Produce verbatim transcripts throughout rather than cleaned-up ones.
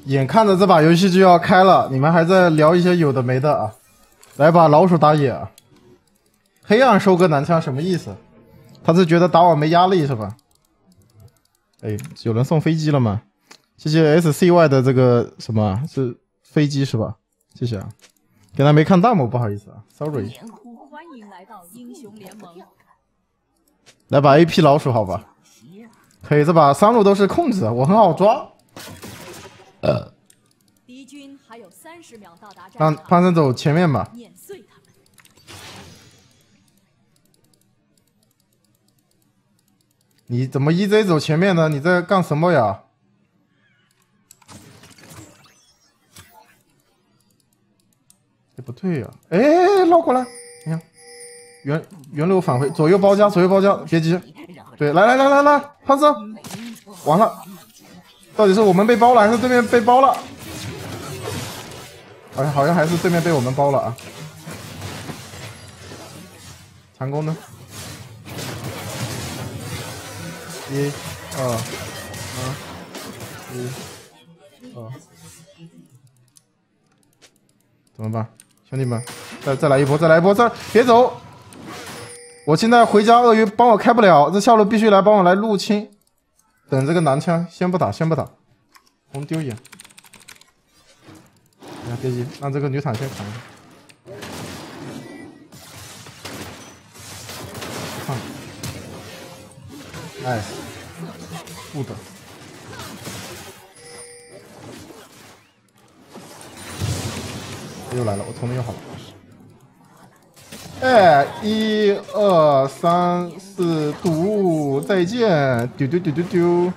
眼看着这把游戏就要开了，你们还在聊一些有的没的啊？来把老鼠打野啊！黑暗收割男枪什么意思？他是觉得打我没压力是吧？哎，有人送飞机了吗？谢谢 S C Y 的这个什么是飞机是吧？谢谢啊，刚才没看弹幕，不好意思啊 ，sorry。 欢迎来到英雄联盟。 来把 A P 老鼠好吧？可以，这把三路都是控制，我很好抓。呃， 敌军还有三十秒到达战让场。 潘森走前面吧。 碾碎他们。 你怎么 E J 走前面呢？你在干什么呀？哎，不对呀、啊！哎，绕过来，你看，原原路返回，左右包夹，左右包夹，别急。对，来来来来来，潘森，完了，到底是我们被包了，还是对面被包了？好像好像还是对面被我们包了啊！强攻呢？一、二、三、一、二，怎么办，兄弟们？再再来一波，再来一波，再别走！我现在回家，鳄鱼帮我开不了，这下路必须来帮我来入侵。等这个男枪，先不打，先不打，红丢眼。哎呀，别急，让这个女坦先扛。看，哎，不的。又来了，我聪明又好了。哎，一二三四，赌，再见，丢丢丢丢丢，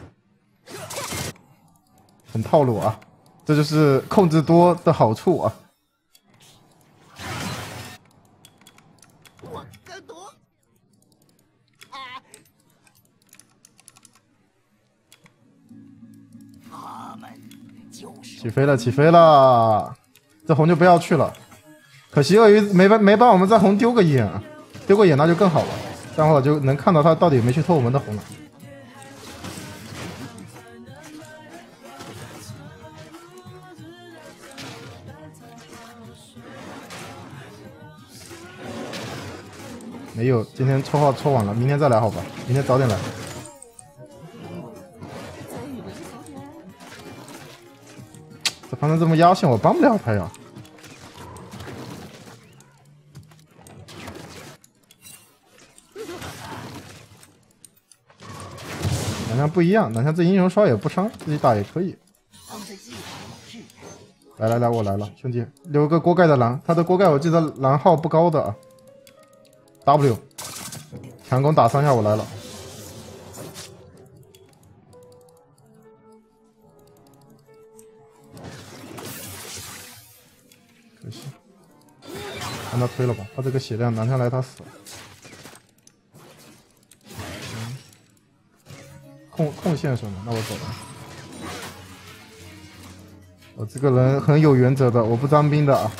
很套路啊，这就是控制多的好处啊。 我跟赌，他们就是起飞了，起飞了，这红就不要去了。可惜鳄鱼没帮没帮我们在红丢个眼，丢个眼那就更好了，这样的话就能看到他到底有没有去偷我们的红了。没有，今天抽号抽完了，明天再来好吧？明天早点来。这反正这么压线，我帮不了他呀。南枪不一样，南枪这英雄刷也不伤，自己打也可以。来来来，我来了，兄弟，留个锅盖的蓝，他的锅盖我记得蓝号不高的啊。W， 强攻打三下，我来了。可惜，让他推了吧，他这个血量拿下来他死了。嗯、控控线什么？那我走了。我这个人很有原则的，我不脏兵的啊。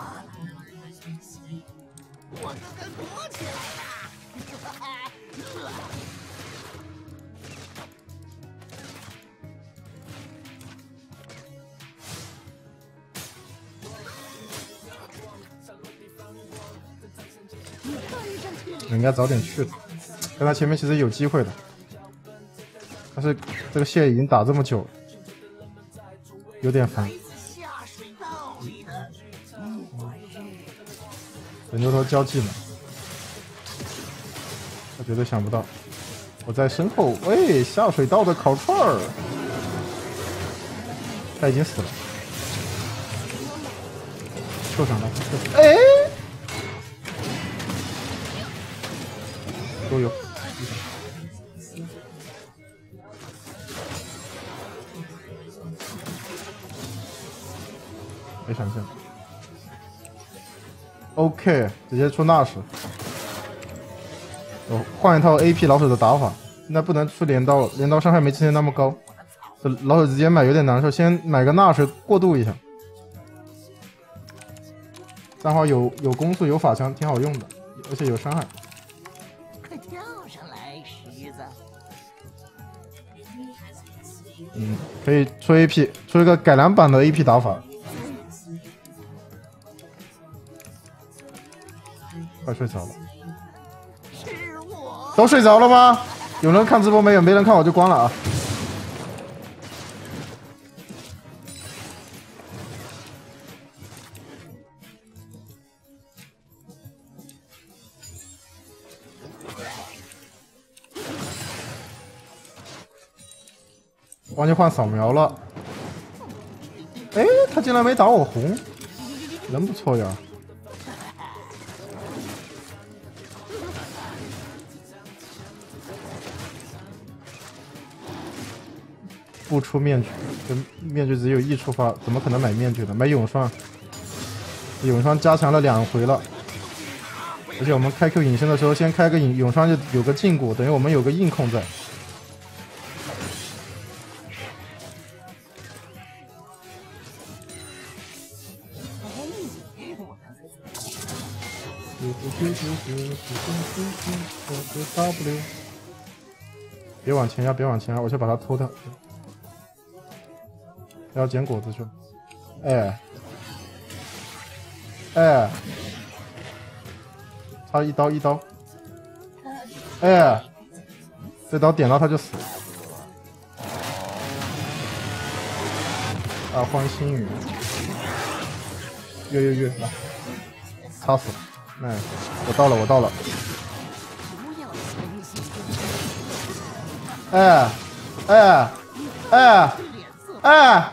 应该早点去的，跟他前面其实有机会的，但是这个线已经打这么久了，有点烦。等牛头交技能，他绝对想不到，我在身后，喂，下水道的烤串儿，他已经死了，受伤了，哎。都有，没闪现。OK， 直接出纳什。我换一套 A P 老手的打法，现在不能出镰刀，镰刀伤害没之前那么高。这老手直接买有点难受，先买个纳什过渡一下。这样的话有有攻速有法枪，挺好用的，而且有伤害。 嗯，可以出 A P， 出一个改良版的 A P 打法。快睡着了。都睡着了吗？有人看直播没有？没人看我就关了啊。忘记换扫描了。哎，他竟然没打我红，人不错呀。不出面具，这面具只有一触发，怎么可能买面具呢？买永霜，永霜加强了两回了。而且我们开 Q 隐身的时候，先开个永永霜就有个禁锢，等于我们有个硬控在。W， 别往前压，别往前压，我先把它拖掉。要捡果子去。哎，哎，差一刀一刀。哎，这刀点到他就死。啊，欢心雨。越越越，来，插死。哎，我到了，我到了。哎，哎，哎，哎！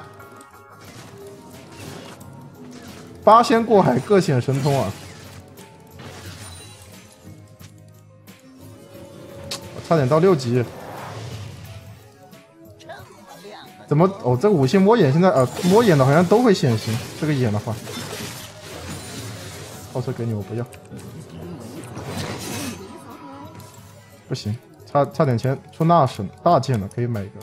八仙过海，各显神通啊！我差点到六级。怎么？哦，这个五星摸眼现在呃，摸眼的好像都会显形。这个眼的话，后车给你，我不要。不行。差差点钱出那什大件了，可以买一个。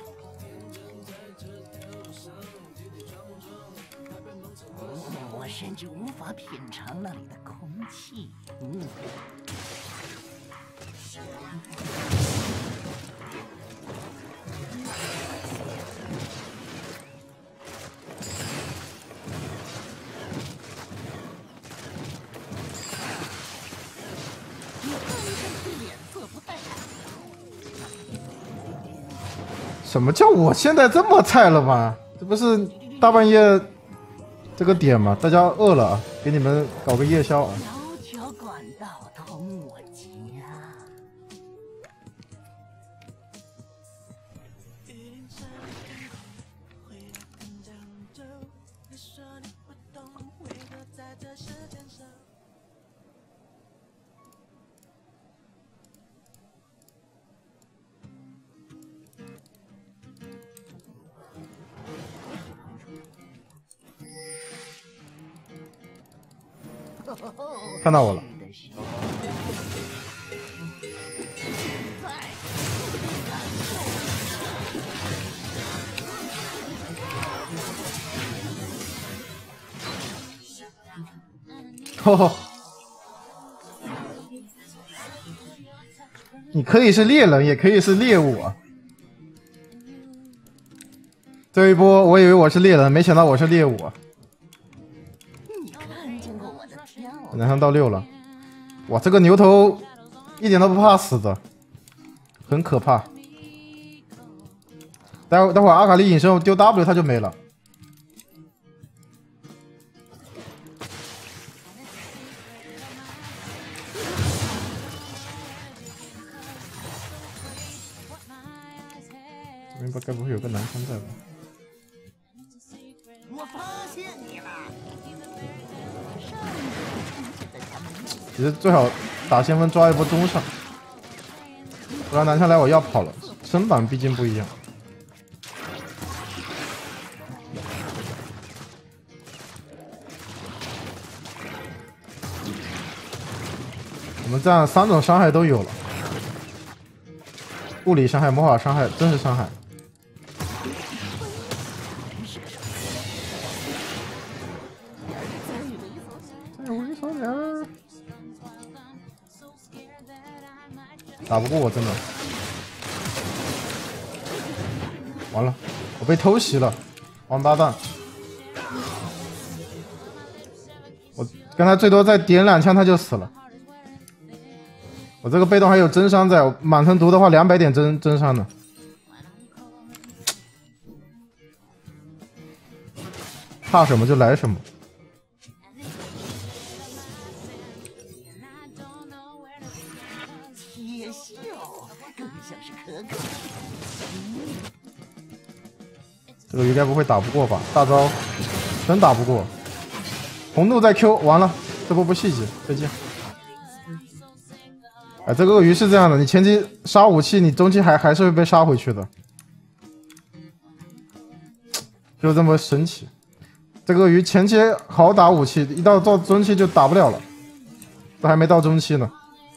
我甚至无法品尝那里的空气。嗯。 什么叫我现在这么菜了吗？这不是大半夜这个点吗？大家饿了，给你们搞个夜宵啊！ 条条管道通我家。 看到我了。哦，你可以是猎人，也可以是猎物啊。这一波我以为我是猎人，没想到我是猎物啊。男上到六了，哇，这个牛头一点都不怕死的，很可怕。待会待会阿卡丽隐身，我丢 W 他就没了。这边该不会有个男枪在吧？ 我发现你了。 其实最好打先锋抓一波中上，不然男枪来我要跑了。身板毕竟不一样。我们这样三种伤害都有了，物理伤害、魔法伤害、真实伤害。打不过我真的，完了，我我被偷袭了，王八蛋！我刚才最多再点两枪他就死了。我这个被动还有真伤在，满层毒的话两百点真真伤呢。怕什么就来什么。 铁锈，更像是可可。 这个应该不会打不过吧？大招真打不过。红怒在 Q， 完了，这波不细节，再见。哎，这个鳄鱼是这样的，你前期杀武器，你中期还还是会被杀回去的，就这么神奇。这个鳄鱼前期好打武器，一到到中期就打不了了，都还没到中期呢。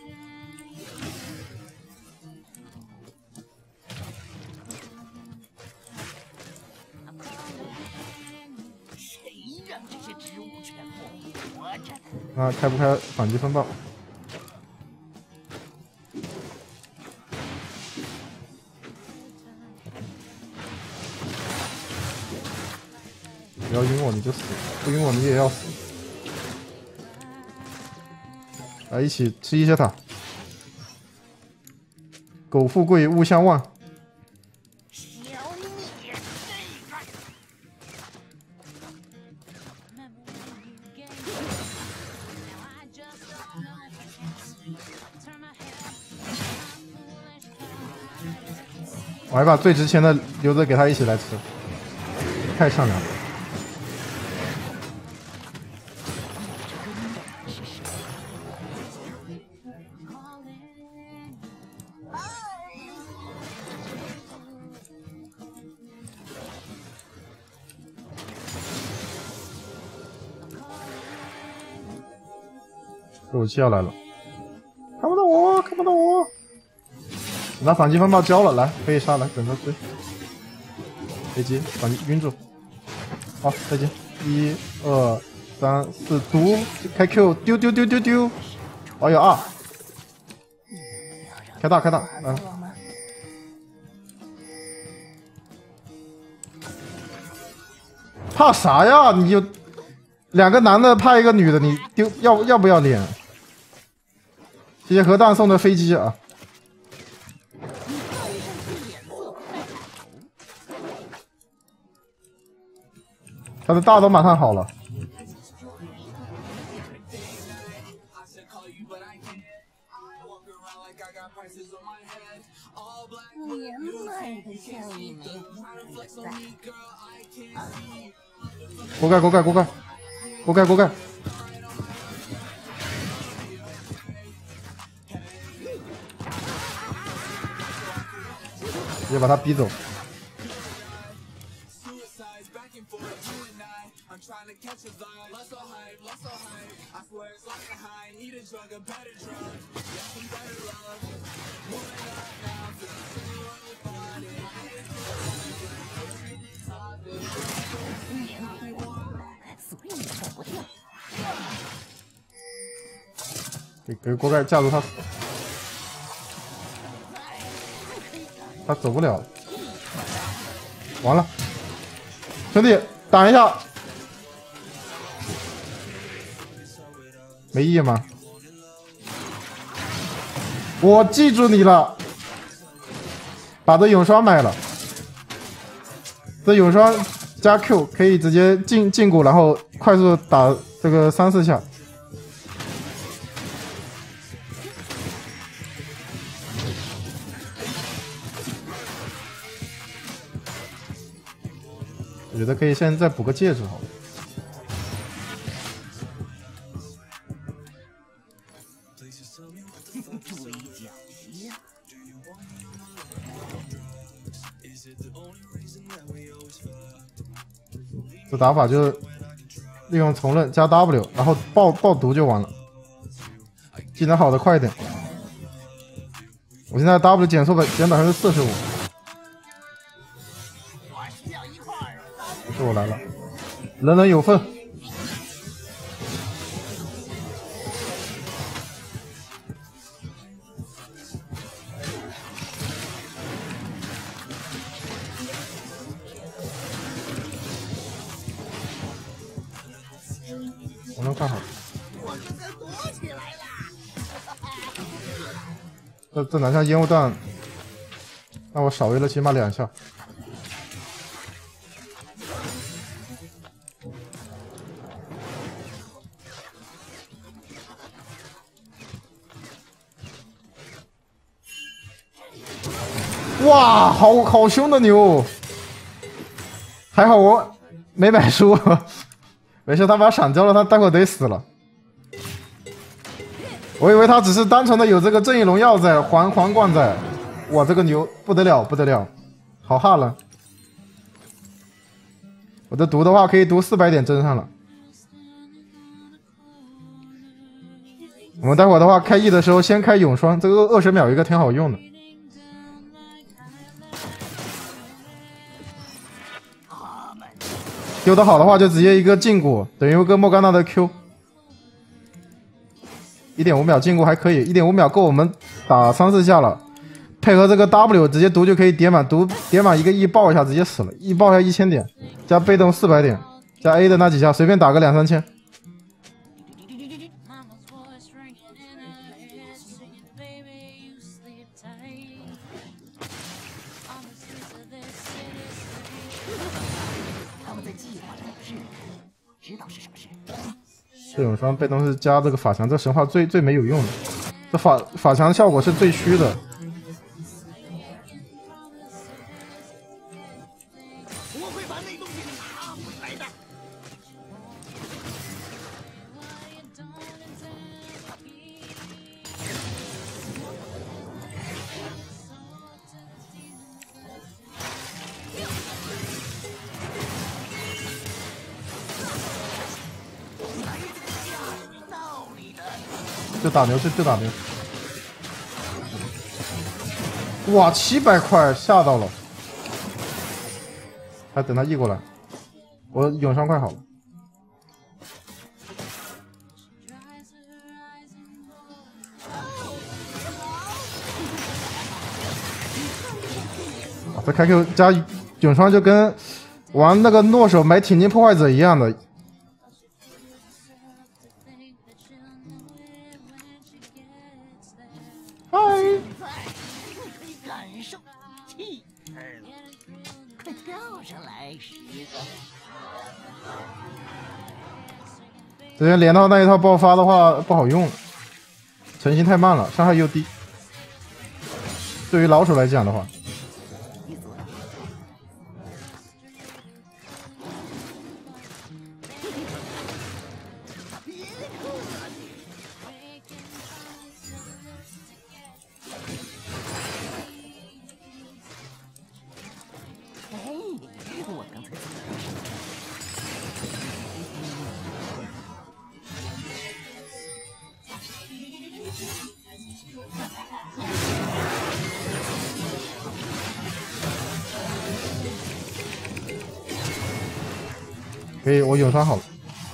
谁让这些植物全部活着？ 那开不开反击风暴？不要晕我你就死，不晕我你也要死。来，一起吃一些塔。苟富贵，勿相忘。 小你我还把最值钱的留着给他一起来吃，太善良了。这武器要来了，看不到我，看不到我。拿反击风暴交了，来可以杀，来等着追。飞机反击晕住，好，再见。一二三四，毒开 Q， 丢丢丢丢丢。哦有二，开大开大，嗯。怕啥呀？你就两个男的怕一个女的，你丢要要不要脸？谢谢核弹送的飞机啊！他的大都马上好了。 年迈的小一枚， 锅盖锅盖锅盖锅盖锅盖，直接把他逼走。 所以你走不掉。 给给锅盖架住他，他走不了，完了，兄弟挡一下，没意义吗？我记住你了，把这永霜买了，这永霜加 Q 可以直接进进蛊，然后快速打这个三四下。我觉得可以现在再补个戒指好了。 注意脚气啊！ 这打法就是利用重刃加 W， 然后爆爆毒就完了。技能好的快一点。我现在 W 减速减百分之四十五。是我来了，人人有份。 我能看好。这这哪像烟雾弹？让我少围了起码两下。哇，好好凶的牛！还好我没买书，没事，他把闪交了，他待会得死了。我以为他只是单纯的有这个正义荣耀在，皇皇冠在。哇，这个牛不得了，不得了，好哈了。我的毒的话可以毒四百点针上了。我们待会儿的话开 E 的时候先开永霜，这个二十秒一个挺好用的。Q 的好的话就直接一个禁锢，等于一个莫甘娜的 Q。一点五秒禁锢还可以，一点五秒够我们打三四下了。配合这个 W 直接毒就可以叠满，毒叠满一个 E 爆一下直接死了， E 爆一下一千点，加被动四百点，加 A 的那几下随便打个两三千。这永霜被动是加这个法强，这神话最最没有用的，这法法强效果是最虚的。我会把那东西拿回来的。就打牛，就就打牛！哇，七百块吓到了，还等他 E 过来，我永伤快好了。啊、这开 Q 加永伤就跟玩那个诺手买挺进破坏者一样的。直接连到那一套爆发的话不好用了，成型太慢了，伤害又低。对于老手来讲的话，可以，我永伤好了。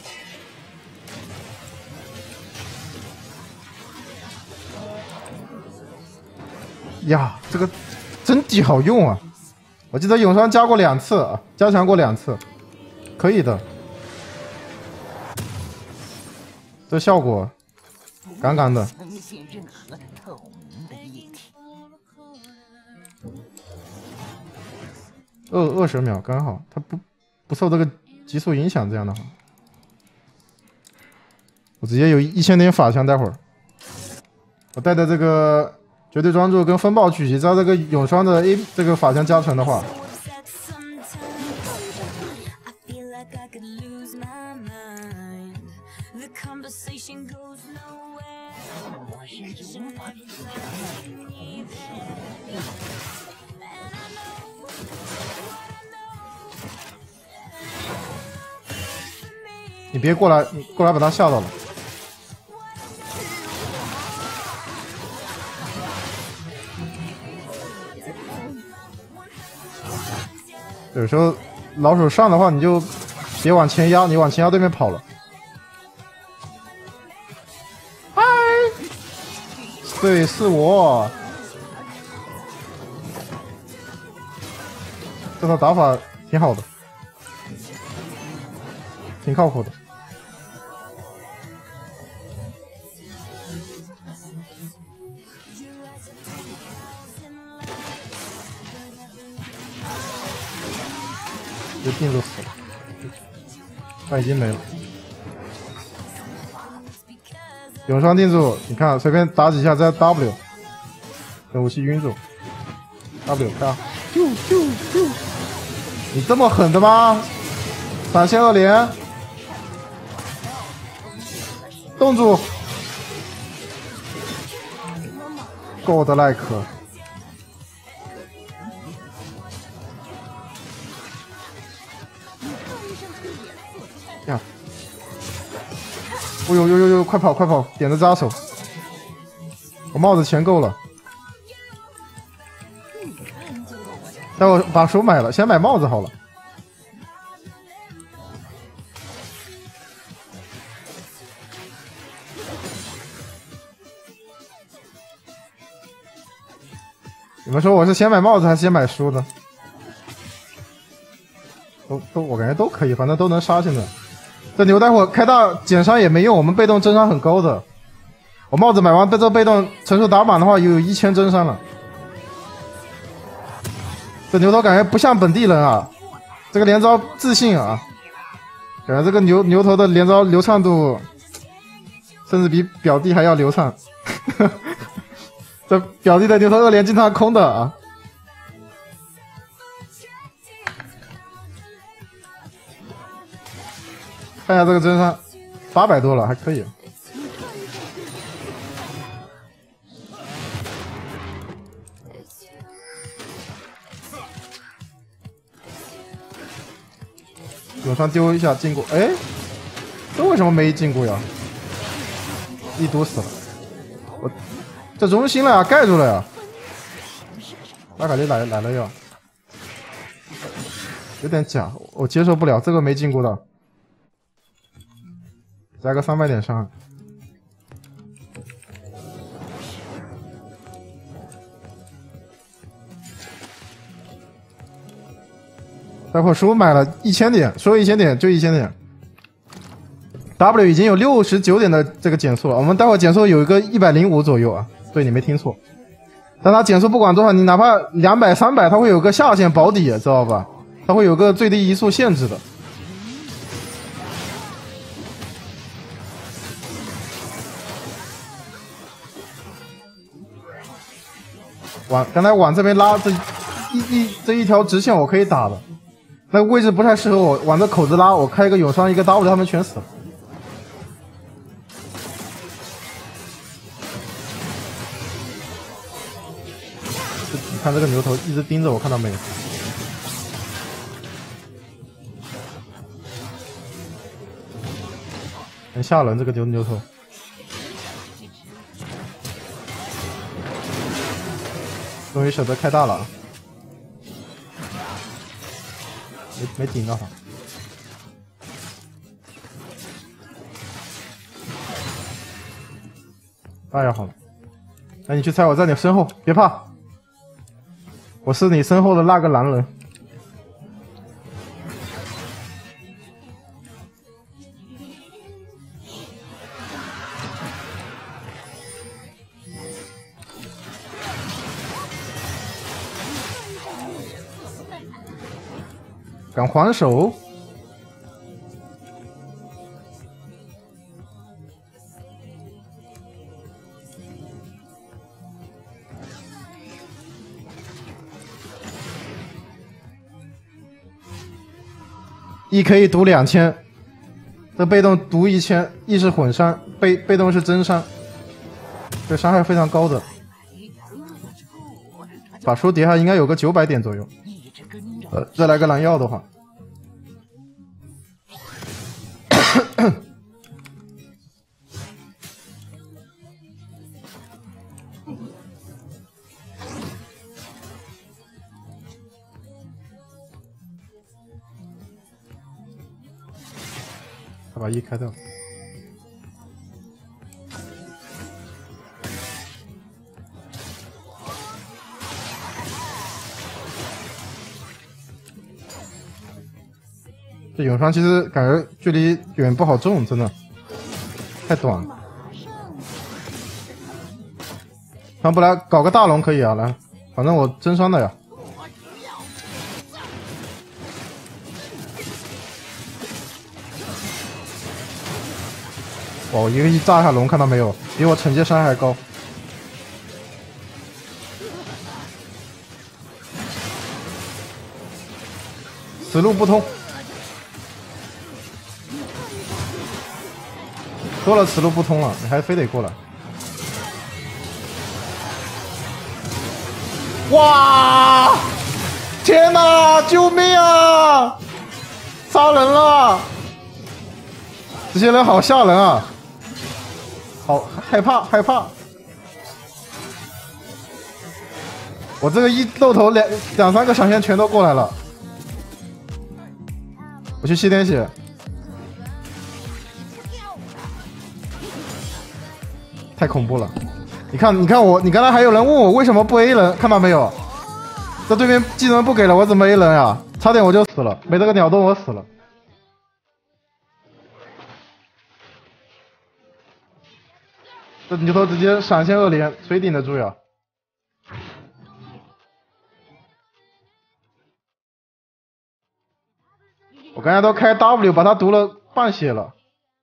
呀，这个真底好用啊！我记得永伤加过两次啊，加强过两次，可以的。这效果，杠杠的。二二十秒刚好，它不不受这个急速影响，这样的话，我直接有一千点法强，待会儿我带的这个绝对专注跟风暴聚集，加这个永霜的 A 这个法强加成的话，你别过来，你过来把他吓到了。有时候老手上的话，你就别往前压，你往前压对面跑了。嗨，对，是我。这套打法挺好的，挺靠谱的。 定住死了，但已经没了。永伤定住，你看随便打几下再 W， 等武器晕住 ，W 开啊！啾啾啾！你这么狠的吗？闪现二连，冻住 ，God like。呀！哦呦呦呦呦！快跑快跑！点着扎手，我帽子钱够了。待会把手买了，先买帽子好了。你们说我是先买帽子还是先买书呢？都都，我感觉都可以，反正都能杀。现在这牛待会开大减伤也没用，我们被动真伤很高的。我帽子买完被这被动成熟打满的话，有一千真伤了。这牛头感觉不像本地人啊，这个连招自信啊，感觉这个牛牛头的连招流畅度，甚至比表弟还要流畅。这表弟的牛头二连经常空的啊。看一下这个真伤，八百多了，还可以。永伤丢一下禁锢，哎，这为什么没禁锢呀？一毒死了，我这荣星了呀，盖住了呀。阿卡丽来来了呀，有点假，我接受不了，这个没禁锢的。加个三百点伤，待会儿书买了一千点，说一千点就一千点。W 已经有六十九点的这个减速了，我们待会儿减速有一个一百零五左右啊，对你没听错。但它减速不管多少，你哪怕两百、三百，它会有个下限保底，知道吧？它会有个最低移速限制的。往刚才往这边拉，这一一这一条直线我可以打的，那个位置不太适合我，往这口子拉，我开一个永伤一个 W， 他们全死了。你看这个牛头一直盯着我，看到没有？很吓人，这个牛牛头。终于舍得开大了，没没顶到他。大呀好了，那你去猜我在你身后，别怕，我是你身后的那个男人。敢还手？一可以赌两千，这被动赌一千，一是混伤，被被动是真伤，这伤害非常高的。把书叠下应该有个九百点左右。呃，再来个蓝药的话，他把一开掉。这永伤其实感觉距离远不好中，真的太短了。看不来搞个大龙可以啊，来，反正我真伤的呀。 哇！我一个一炸一下龙，看到没有？比我惩戒伤害还高。此路不通。说了此路不通了，你还非得过来。哇！天哪！救命啊！杀人了！这些人好吓人啊！好害怕害怕！我这个一露头，两两三个小仙全都过来了。我去吸点血。太恐怖了！你看，你看我，你刚才还有人问我为什么不 A 人，看到没有？这对面技能不给了，我怎么 A 人呀？差点我就死了，没这个鸟洞我死了。这牛头直接闪现二连，谁顶得住呀？我刚才都开 W 把他毒了半血了。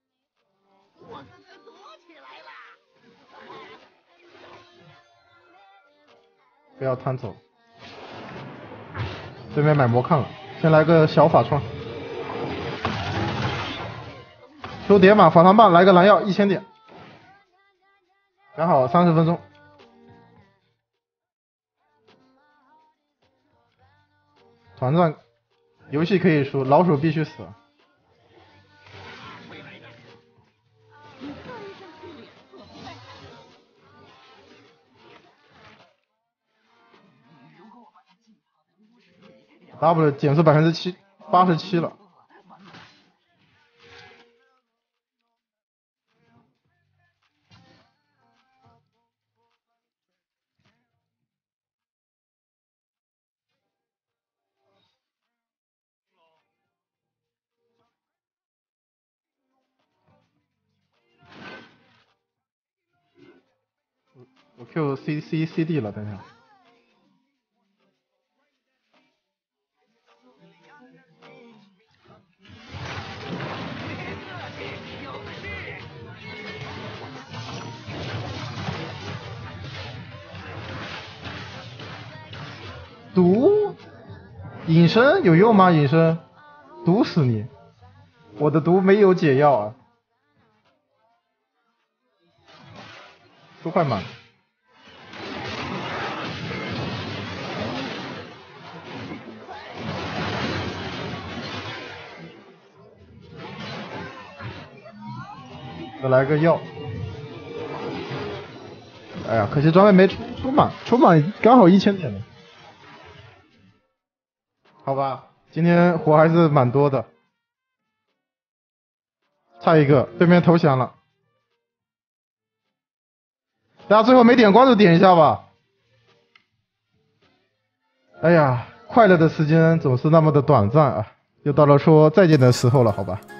不要贪走。对面买魔抗了，先来个小法创。抽点码法杖棒，来个蓝药一千点。刚好三十分钟。团战游戏可以输，老鼠必须死。W 减速百分之七，八十七了。我 Q C C C D 了，等一下。毒？隐身有用吗？隐身？毒死你！我的毒没有解药啊！都快满。再来个药。哎呀，可惜装备没出出满，出满刚好一千点呢。好吧，今天活还是蛮多的。差一个，对面投降了。大家最后没点关注点一下吧。哎呀，快乐的时间总是那么的短暂啊，又到了说再见的时候了，好吧。